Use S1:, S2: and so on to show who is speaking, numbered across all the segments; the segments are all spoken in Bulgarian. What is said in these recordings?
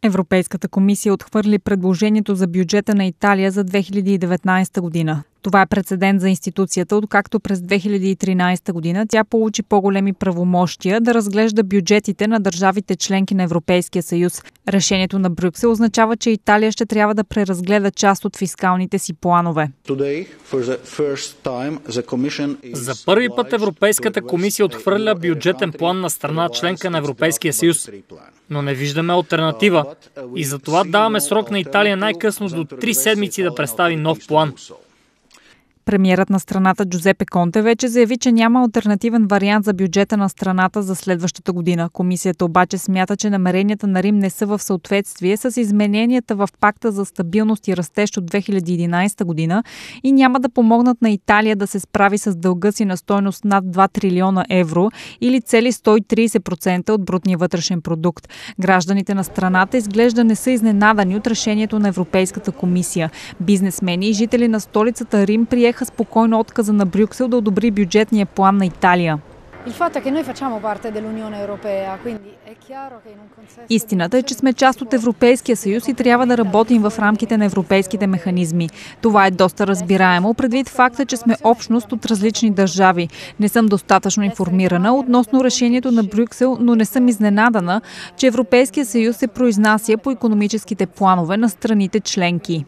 S1: Европейската комисия отхвърли предложението за бюджета на Италия за 2019 година. Това е прецедент за институцията, откакто през 2013 година тя получи по-големи правомощия да разглежда бюджетите на държавите членки на Европейския съюз. Решението на Брюксел означава, че Италия ще трябва да преразгледа част от фискалните си планове.
S2: За първи път Европейската комисия отхвърля бюджетен план на страна членка на Европейския съюз. Но не виждаме алтернатива и затова даваме срок на Италия най-късно до 3 седмици да представи нов план.
S1: Премиерът на страната Джузепе Конте вече заяви, че няма алтернативен вариант за бюджета на страната за следващата година. Комисията обаче смята, че намеренията на Рим не са в съответствие с измененията в пакта за стабилност и растеж от 2011 година и няма да помогнат на Италия да се справи с дълга си на стойност над 2 трилиона евро или цели 130% от брутния вътрешен продукт. Гражданите на страната изглежда не са изненадани от решението на Европейската комисия. Бизнесмени и жители на столицата Рим приеха спокойно отказа на Брюксел да одобри бюджетния план на Италия. Истината е, че сме част от Европейския съюз и трябва да работим в рамките на европейските механизми. Това е доста разбираемо, предвид факта, че сме общност от различни държави. Не съм достатъчно информирана относно решението на Брюксел, но не съм изненадана, че Европейския съюз се произнася по икономическите планове на страните членки.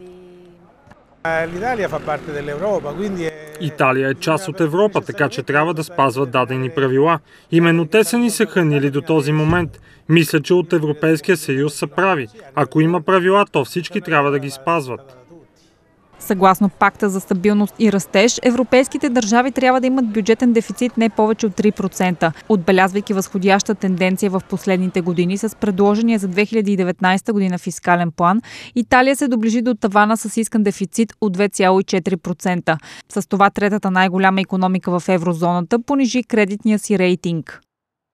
S3: Италия е част от Европа, така че трябва да спазват дадени правила. Именно те са ни съхранили до този момент. Мисля, че от Европейския съюз са прави. Ако има правила, то всички трябва да ги спазват.
S1: Съгласно пакта за стабилност и растеж, европейските държави трябва да имат бюджетен дефицит не повече от 3%. Отбелязвайки възходяща тенденция в последните години с предложения за 2019 година фискален план, Италия се доближи до тавана с искан дефицит от 2,4%. С това третата най-голяма икономика в еврозоната понижи кредитния си рейтинг.